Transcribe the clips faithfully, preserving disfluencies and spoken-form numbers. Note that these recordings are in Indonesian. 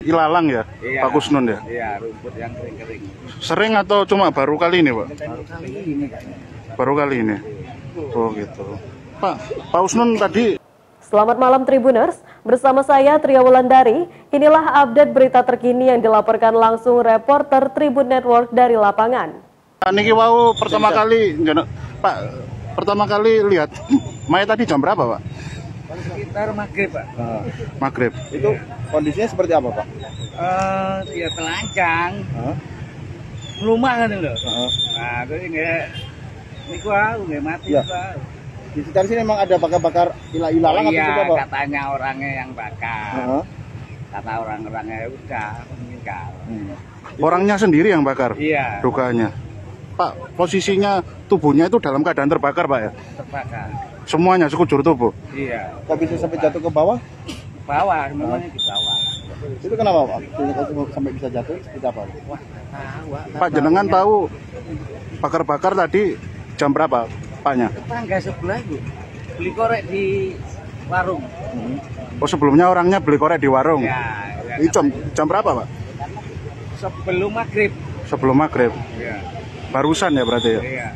Ilalang ya, iya, Pak Kusnun ya? Iya, rumput yang kering-kering. Sering atau cuma baru kali ini, Pak? Baru kali ini kayaknya. Baru kali ini? Oh gitu. Pak, Pak Kusnun tadi... Selamat malam Tribuners, bersama saya Tria Wulandari. Inilah update berita terkini yang dilaporkan langsung reporter Tribun Network dari lapangan. Pak Niki Wau pertama kali, Pak, pertama kali lihat Maya tadi jam berapa, Pak? Sekitar maghrib, Pak. Uh, maghrib. Itu kondisinya seperti apa, Pak? Uh, dia telanjang, uh. melumah kan loh. Uh. Nah, terus nggak, ini gua nggak mati, ya. Pak. Di sekitar sini memang ada bakar-bakar ilah-ilalang oh, iya, atau apa? Katanya orangnya yang bakar. Uh. Kata orang-orangnya udah meninggal. Hmm. Orangnya sendiri yang bakar? Iya. Dukanya. Pak, posisinya tubuhnya itu dalam keadaan terbakar, Pak ya? Terbakar. Semuanya sekujur tubuh? Iya. Kok bisa sampai jatuh ke bawah? Bawah, memangnya di bawah. Itu kenapa, Pak? Sampai bisa jatuh seperti apa? Wah, tahu, Pak, jenengan tahu bakar-bakar tadi jam berapa, Paknya? Tetangga sebelah itu beli korek di warung. Oh, sebelumnya orangnya beli korek di warung? Ya, ya. Ini jam, jam berapa, Pak? Sebelum maghrib. Sebelum maghrib? Iya. Barusan ya berarti ya? Iya.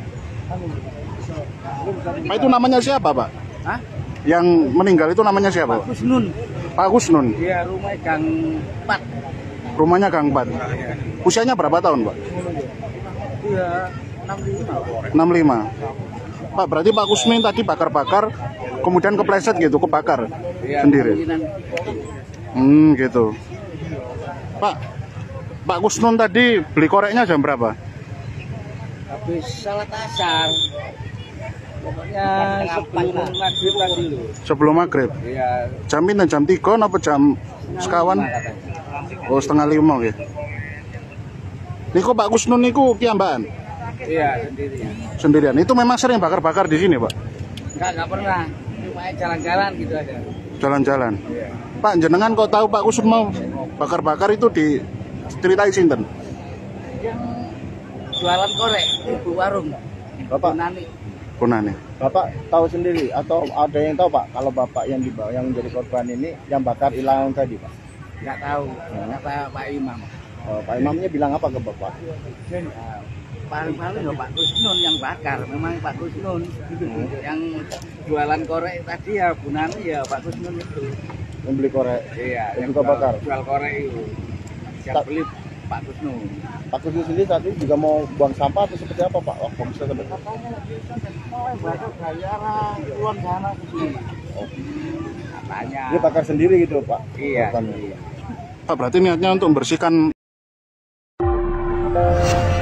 Pak, itu namanya siapa, Pak? Hah? Yang meninggal itu namanya siapa? Pak Kusnun. Pak Kusnun? Iya, rumah Gang empat. Rumahnya Gang empat? Usianya berapa tahun, Pak? Iya, enam puluh lima. enam puluh lima. Pak, berarti Pak Kusnun tadi bakar-bakar, kemudian kepleset gitu, kebakar Iya, sendiri? kemungkinan. Hmm, gitu. Pak, Pak Kusnun tadi beli koreknya jam berapa? Habis salat asar. Pokoknya sebelum maghrib tadi loh. Sebelum maghrib? Iya. Jam ini jam tiga apa jam sekawan? Oh, setengah lima ya. Niku Pak Kusnun niku piyambakan? Iya, sendirian. Sendirian. Itu memang sering bakar-bakar di sini, Pak? Enggak, enggak pernah. Cuma jalan-jalan gitu aja. Jalan-jalan. Iya. Pak, jenengan kok tahu Pak Kusnun mau bakar-bakar itu di ceritain sinten? Yang jualan korek ibu warung. Bapak Nani. Punane. Bapak tahu sendiri atau ada yang tahu, Pak, kalau Bapak yang dibawa yang menjadi korban ini yang bakar ilalang tadi, Pak? Enggak tahu. Kata Pak Imam. Oh, Pak Imamnya bilang apa ke Bapak? Ya, paling-paling ya Pak Kusnun yang bakar. Memang Pak Kusnun hmm. yang jualan korek tadi ya Bu Nani ya Pak Kusnun itu. Yang beli korek? Iya, yang yang juga jual, bakar? Jual korek itu. Yang beli Pak Kusnun. Pak Kusnun sendiri tadi juga mau buang sampah atau seperti apa, Pak? Oh, bisa sampai Katanya mau bakar bayaran keluar sana ke sini. Oh. Katanya. Dia bakar sendiri gitu, Pak? Iya. Korbannya. Pak, berarti niatnya untuk membersihkan